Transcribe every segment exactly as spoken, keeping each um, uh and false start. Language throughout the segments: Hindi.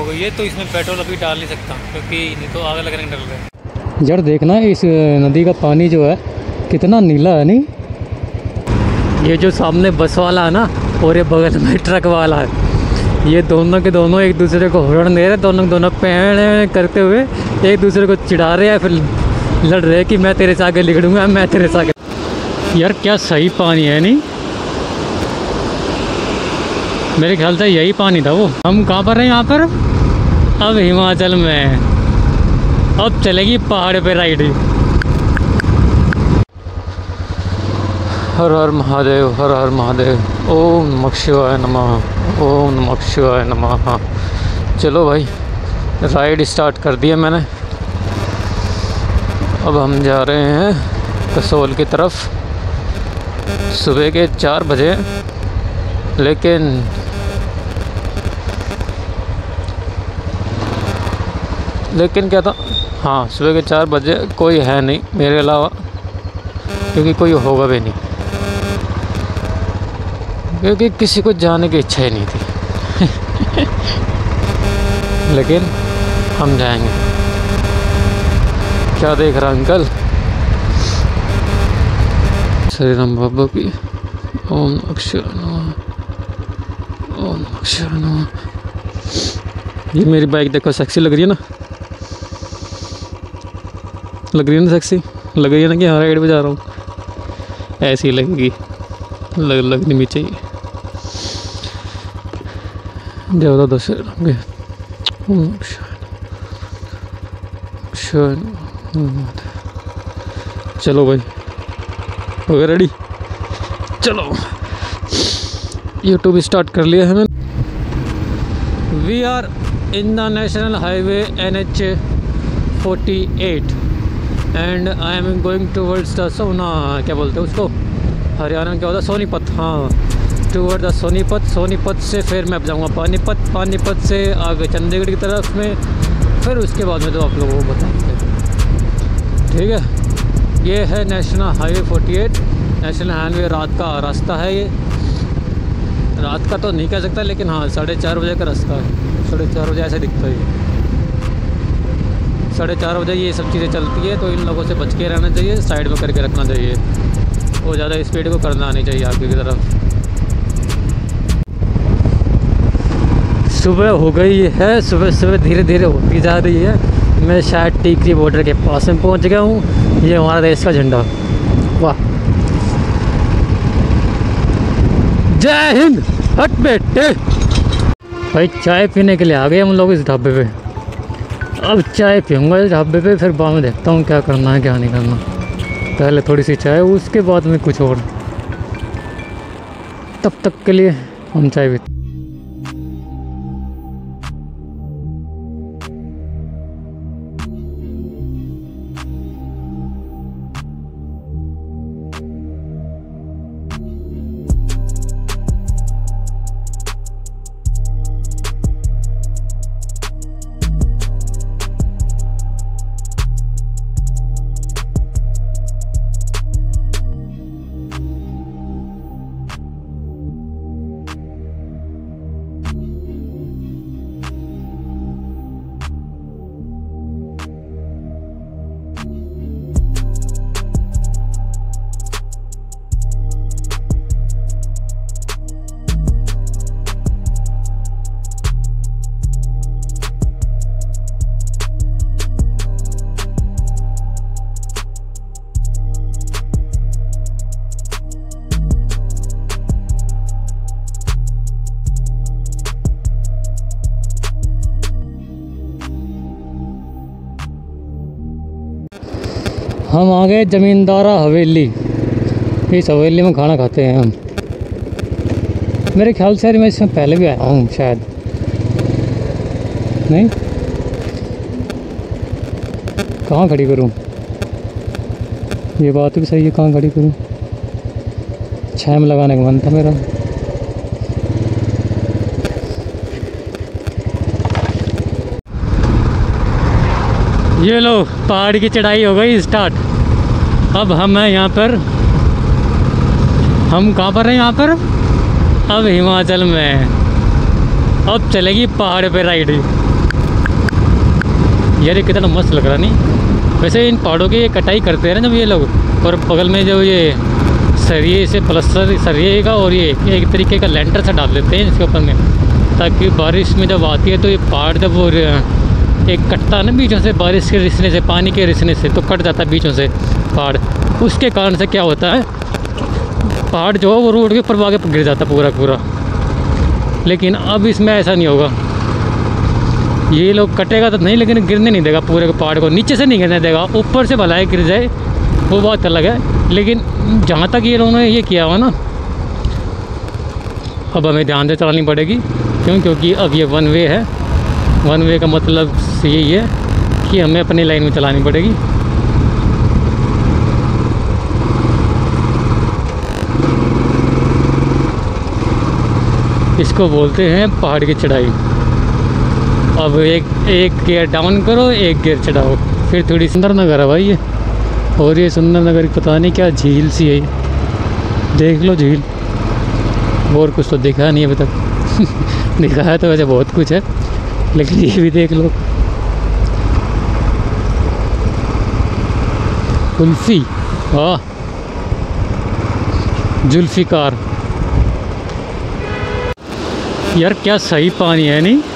हो गई है तो इसमें पेट्रोल अभी डाल नहीं सकता, क्योंकि नहीं तो आग लगने का डर है। यार देखना इस नदी का पानी जो है कितना नीला है। नहीं, ये जो सामने बस वाला है ना और ये बगल में ट्रक वाला है, ये दोनों के दोनों एक दूसरे को हॉर्न दे रहे, दोनों दोनों पैर करते हुए एक दूसरे को चिढ़ा रहे हैं, फिर लड़ रहे हैं कि मैं तेरे से आगे निकलूँगा, मैं तेरे से आगे। यार क्या सही पानी है। नहीं, मेरे ख्याल से यही पानी था वो। हम कहाँ पर हैं यहाँ पर? अब हिमाचल में। अब चलेगी पहाड़ पे राइड। हर हर महादेव, हर हर महादेव। ओम नमः शिवाय नमः, ओम नमः शिवाय नमः। चलो भाई, राइड स्टार्ट कर दिया मैंने। अब हम जा रहे हैं कसोल की तरफ। सुबह के चार बजे, लेकिन लेकिन क्या था, हाँ सुबह के चार बजे कोई है नहीं मेरे अलावा, क्योंकि कोई होगा भी नहीं, क्योंकि किसी को जाने की इच्छा ही नहीं थी। लेकिन हम जाएंगे। क्या देख रहा अंकल? श्री राम बाबा की ओम अक्षर नमः, ओम अक्षर नमः। ये मेरी बाइक देखो, सेक्सी लग रही है ना? लग रही है ना सेक्सी? लग रही है ना कि हाँ राइड पे जा रहा हूँ? ऐसी लगेगी, लग लगनी भी चाहिए। ज़्यादा दस चलो भाई, हो गया रेडी? चलो, यूट्यूब स्टार्ट कर लिया है मैंने। We are in the national highway N H forty eight and I am going towards the Sohna, क्या बोलते हैं उसको हरियाणा में क्या होता है, सोनीपत। हाँ, टूवर्ड द सोनीपत। सोनीपत से फिर मैं जाऊँगा पानीपत, पानीपत से आगे चंडीगढ़ की तरफ में, फिर उसके बाद में तो आप लोगों को बताएंगे। ठीक है, ये है national highway forty eight. National highway रात का रास्ता है ये। रात का तो नहीं कह सकता, लेकिन हाँ साढ़े चार बजे का रास्ता है। साढ़े चार बजे ऐसे दिखता है। साढ़े चार बजे ये सब चीज़ें चलती है, तो इन लोगों से बच के रहना चाहिए, साइड में करके रखना चाहिए, वो ज़्यादा स्पीड को करना नहीं चाहिए आगे की तरफ। सुबह हो गई है, सुबह सुबह धीरे धीरे होती जा रही है। मैं शायद टीकरी बॉर्डर के पास में पहुंच गया हूँ। ये हमारा देश का झंडा। वाह, जय हिंद। हट बेटे भाई, चाय पीने के लिए आ गए हम लोग इस ढाबे पे। अब चाय पीऊँगा इस ढाबे पे, फिर बाद में देखता हूँ क्या करना है क्या नहीं करना। पहले थोड़ी सी चाय, उसके बाद में कुछ और। तब तक के लिए हम चाय पीते। हम आ गए जमींदारा हवेली। इस हवेली में खाना खाते हैं हम। मेरे ख्याल से मैं इसमें पहले भी आया हूँ शायद, नहीं? कहाँ खड़ी करूँ? ये बात भी सही है, कहाँ खड़ी करूँ? छाया में लगाने का मन था मेरा। ये लो, पहाड़ की चढ़ाई हो गई स्टार्ट। अब हम हैं यहाँ पर। हम कहाँ पर हैं यहाँ पर? अब हिमाचल में। अब चलेगी पहाड़ पे राइड। यार ये कितना मस्त लग रहा नहीं। वैसे इन पहाड़ों की ये कटाई करते हैं ना जब ये लोग, और बगल में जो ये सरिये से प्लस्तर सरिये का और ये एक तरीके का लेंटर से डाल देते हैं इसके ऊपर में, ताकि बारिश में जब आती है तो ये पहाड़ जब वो एक कटता है ना बीचों से, बारिश के रिसने से, पानी के रिसने से, तो कट जाता है बीचों से पहाड़। उसके कारण से क्या होता है, पहाड़ जो है वो रोड के ऊपर आगे गिर जाता पूरा पूरा। लेकिन अब इसमें ऐसा नहीं होगा, ये लोग कटेगा तो नहीं, लेकिन गिरने नहीं देगा पूरे पहाड़ को, नीचे से नहीं गिरने देगा, ऊपर से भलाई गिर जाए वो बात अलग है। लेकिन जहाँ तक ये लोगों ने ये किया हुआ ना, अब हमें ध्यान से चलानी पड़ेगी। क्यों? क्योंकि अब ये वन वे है। वन वे का मतलब यही है कि हमें अपनी लाइन में चलानी पड़ेगी। इसको बोलते हैं पहाड़ की चढ़ाई। अब एक एक गियर डाउन करो, एक गियर चढ़ाओ, फिर थोड़ी सुंदर नगर है भाई ये। और ये सुंदर नगर पता नहीं क्या झील सी है, देख लो झील। और कुछ तो दिखा नहीं अभी तक दिखा है तो वैसे बहुत कुछ है, लेकिन ये भी देख लो। कुल्फी, वाह, जुल्फिकार। यार क्या सही पानी है नहीं,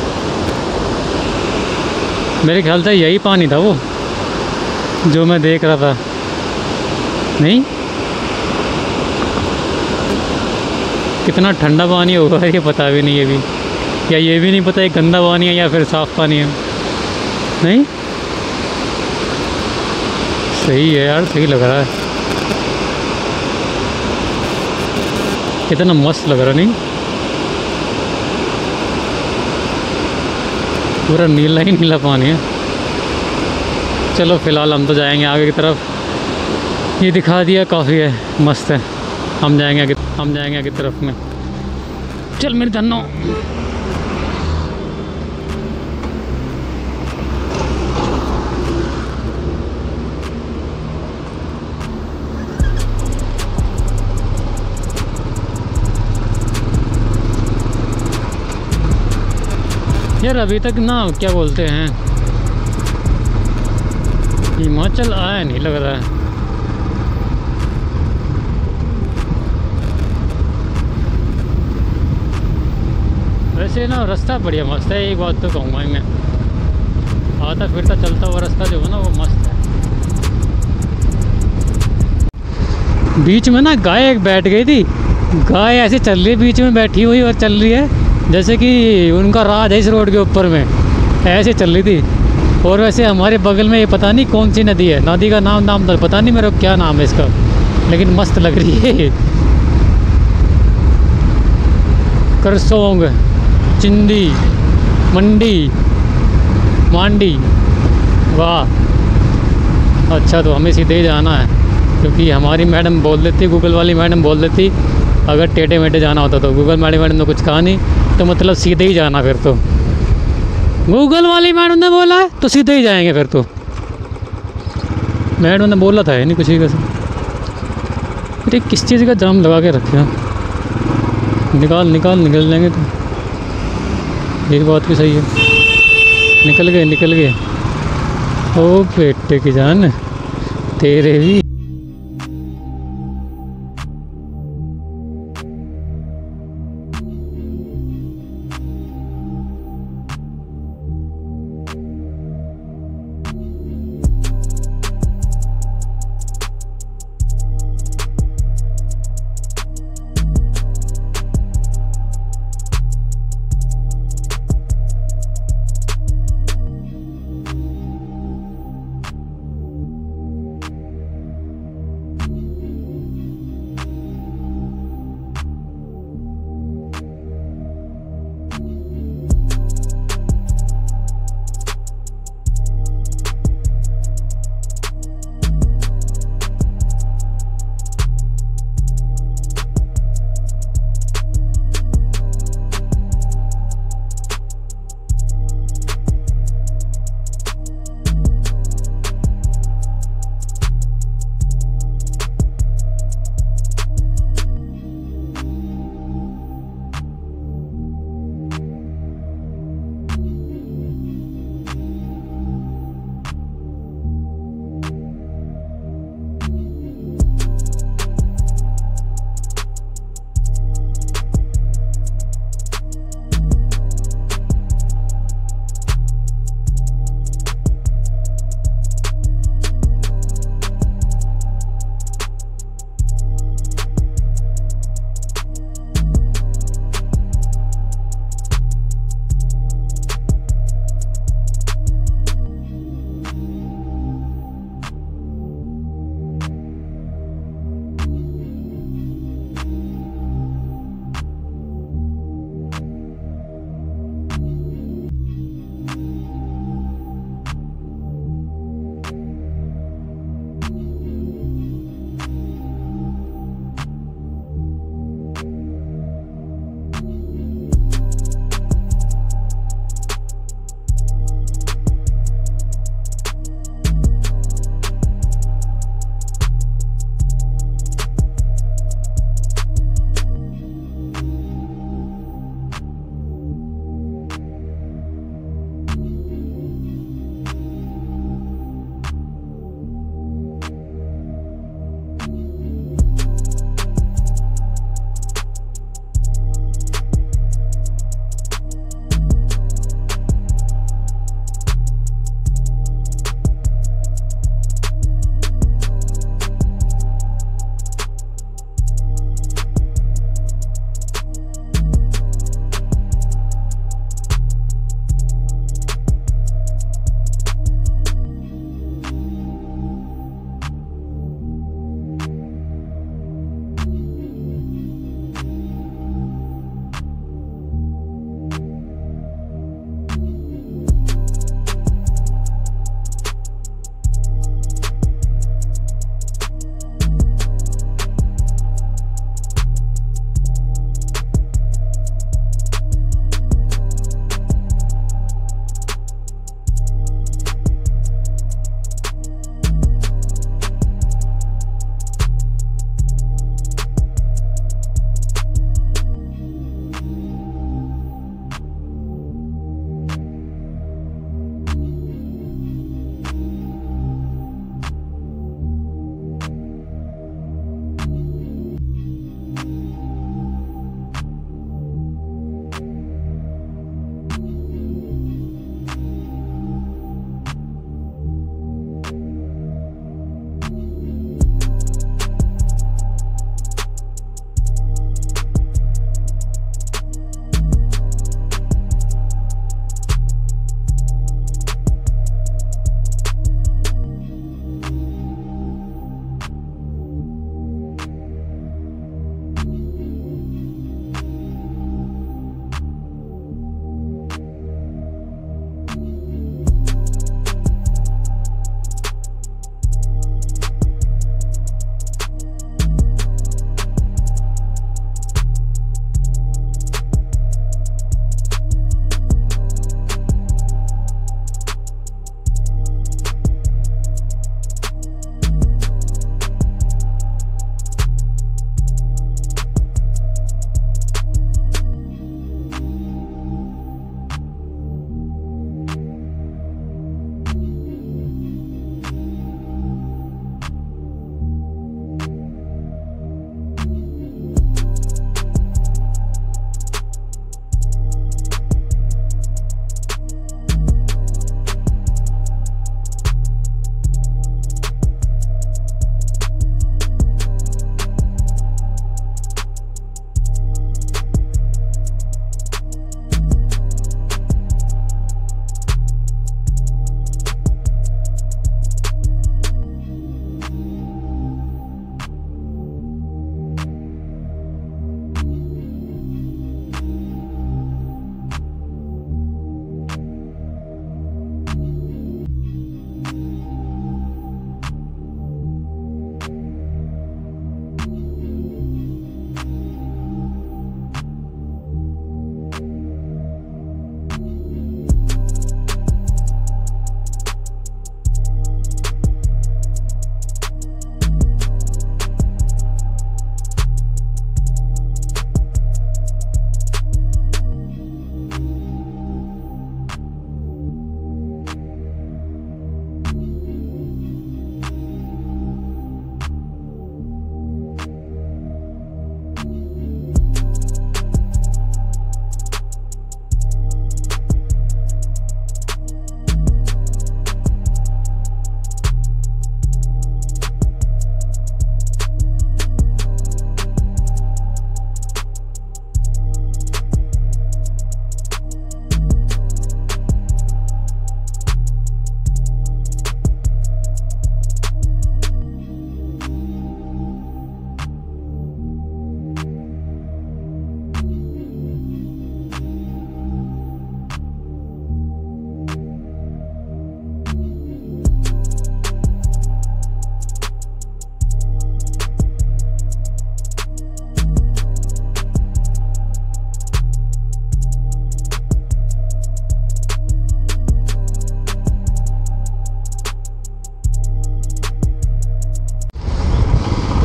मेरे ख्याल से यही पानी था वो जो मैं देख रहा था। नहीं, कितना ठंडा पानी होगा ये पता भी नहीं है अभी, या ये भी नहीं पता ये गंदा पानी है या फिर साफ़ पानी है। नहीं, सही है यार, सही लग रहा है, कितना मस्त लग रहा नहीं, पूरा नीला ही नीला पानी है। चलो फ़िलहाल हम तो जाएंगे आगे की तरफ, ये दिखा दिया काफ़ी है, मस्त है। हम जाएंगे आगे, हम जाएंगे आगे तरफ में। चल मेरे धन्नो। यार अभी तक ना क्या बोलते हैं, हिमाचल आया नहीं लग रहा है। वैसे ना रास्ता बढ़िया मस्त है, एक बात तो कहूँगा मैं, आता फिरता चलता हुआ रास्ता जो है ना वो मस्त है। बीच में ना गाय एक बैठ गई थी, गाय ऐसे चल रही है बीच में बैठी हुई और चल रही है जैसे कि उनका राज है इस रोड के ऊपर में, ऐसे चल रही थी। और वैसे हमारे बगल में ये पता नहीं कौन सी नदी है, नदी का नाम नाम तो पता नहीं मेरे को क्या नाम है इसका, लेकिन मस्त लग रही है। करसोंग, चिंदी, मंडी, मांडी, वाह। अच्छा तो हमें सीधे ही जाना है, क्योंकि हमारी मैडम बोल देती, गूगल वाली मैडम बोल देती अगर टेढ़े मेढ़े जाना होता तो। गूगल वाली मैडम ने कुछ कहा नहीं, तो मतलब सीधे ही जाना फिर तो। गूगल वाली मैडम ने बोला है तो सीधे ही जाएंगे फिर तो। मैडम ने बोला था नहीं कुछ ही कैसे। अरे किस चीज़ का जाम लगा के रखे हैं, निकाल निकाल निकल जाएंगे तो। ये बात भी सही है, निकल गए निकल गए। ओ बेटे की जान तेरे भी।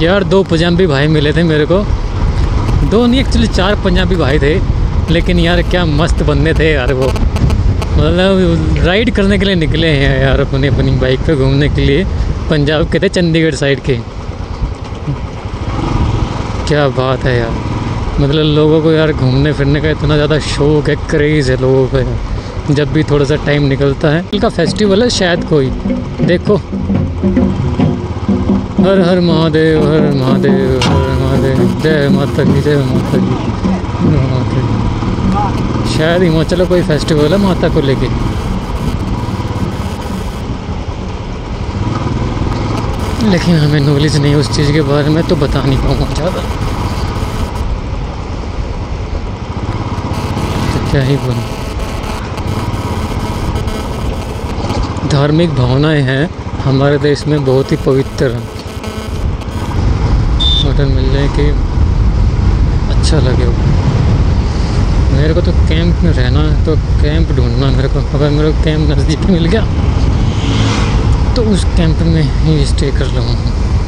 यार दो पंजाबी भाई मिले थे मेरे को, दो नहीं एक्चुअली चार पंजाबी भाई थे, लेकिन यार क्या मस्त बंदे थे यार वो। मतलब राइड करने के लिए निकले हैं यार अपनी अपनी बाइक पे घूमने के लिए, पंजाब के थे, चंडीगढ़ साइड के। क्या बात है यार, मतलब लोगों को यार घूमने फिरने का इतना ज़्यादा शौक है, क्रेज़ है लोगों को यार। जब भी थोड़ा सा टाइम निकलता है, इनका फेस्टिवल है शायद कोई, देखो। हर हर महादेव, हर महादेव, हर महादेव, जय माता की, जय माता की, जय माता की। शायद हिमाचल का कोई फेस्टिवल है माता को लेके। लेकिन हमें नॉलेज नहीं उस चीज़ के बारे में, तो बता नहीं पाऊँगा ज़्यादा, तो क्या ही बोलूँ। धार्मिक भावनाएं हैं हमारे देश में बहुत ही पवित्र हैं। होटल मिल जाए कि अच्छा लगे। मेरे को तो कैंप में रहना है, तो कैंप ढूंढना मेरे को। अगर मेरे को कैंप नज़दीक मिल गया तो उस कैंप में ही स्टे कर लूँगा।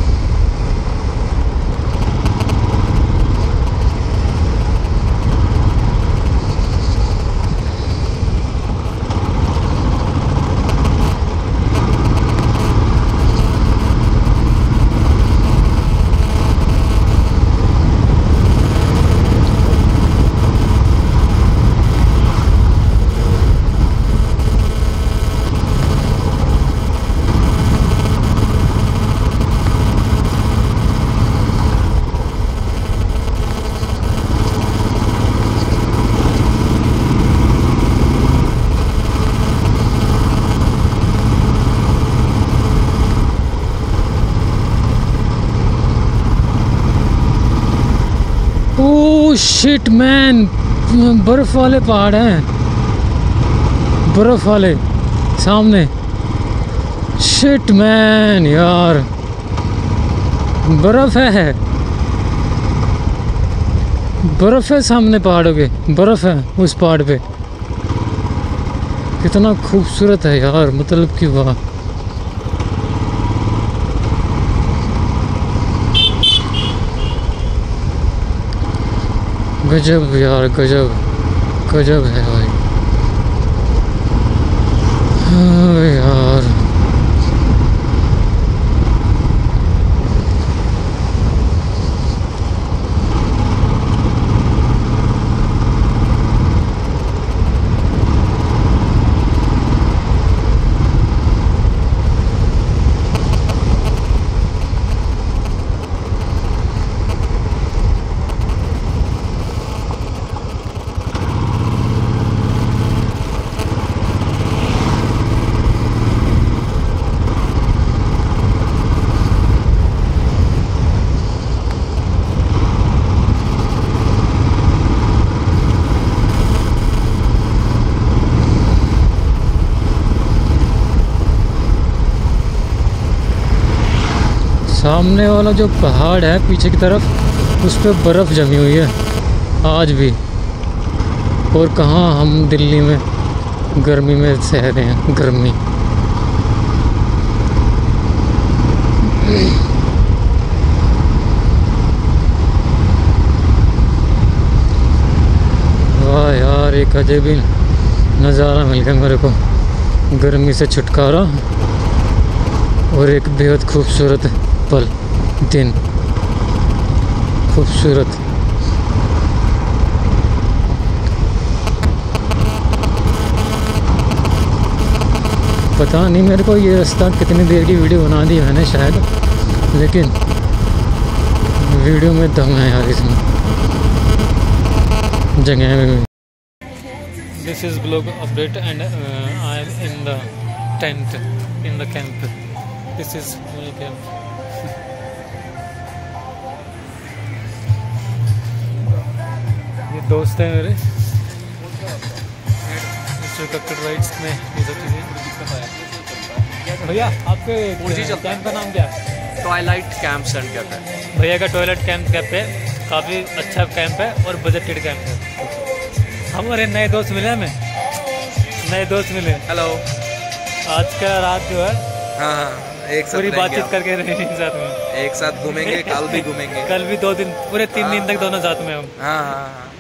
शिट मैन, बर्फ वाले पहाड़ हैं, बर्फ वाले सामने। शिट मैन यार, बर्फ है, बर्फ है सामने पहाड़ों के, बर्फ है उस पहाड़ पे। कितना खूबसूरत है यार, मतलब कि वाह। गजब यार, गजब गजब है भाई। हाँ यार, सामने वाला जो पहाड़ है पीछे की तरफ, उस पर बर्फ़ जमी हुई है आज भी। और कहाँ हम दिल्ली में गर्मी में सह रहे हैं, गर्मी। वाह यार, एक अजब ही नज़ारा मिल गया मेरे को, गर्मी से छुटकारा और एक बेहद खूबसूरत पल, दिन, खूबसूरत। पता नहीं मेरे को ये रास्ता कितनी देर की वीडियो बना दी मैंने शायद, लेकिन वीडियो में दम है यार इसमें, जगह में। This is vlog update and uh, I am in the tent in the camp. This is my camp. ये दोस्त हैं मेरे, मिस्टर कक्कड़ राइड्स में ये सब चीज़ें। भैया आपके कैंप का नाम क्या है? ट्वाइलाइट कैंप्स एंड कैंप है भैया का टॉयलेट कैंप कैंप है, काफ़ी अच्छा कैंप है और बजटेड कैंप है। हमारे नए दोस्त मिले, हमें नए दोस्त मिले। हेलो। आज का रात जो है हाँ हाँ एक साथ पूरी रहेंगे बातचीत हम। करके रहेंगे साथ में। एक साथ घूमेंगे, कल भी घूमेंगे। कल भी दो दिन पूरे तीन दिन हाँ। तक दोनों साथ में हम। हाँ हाँ हाँ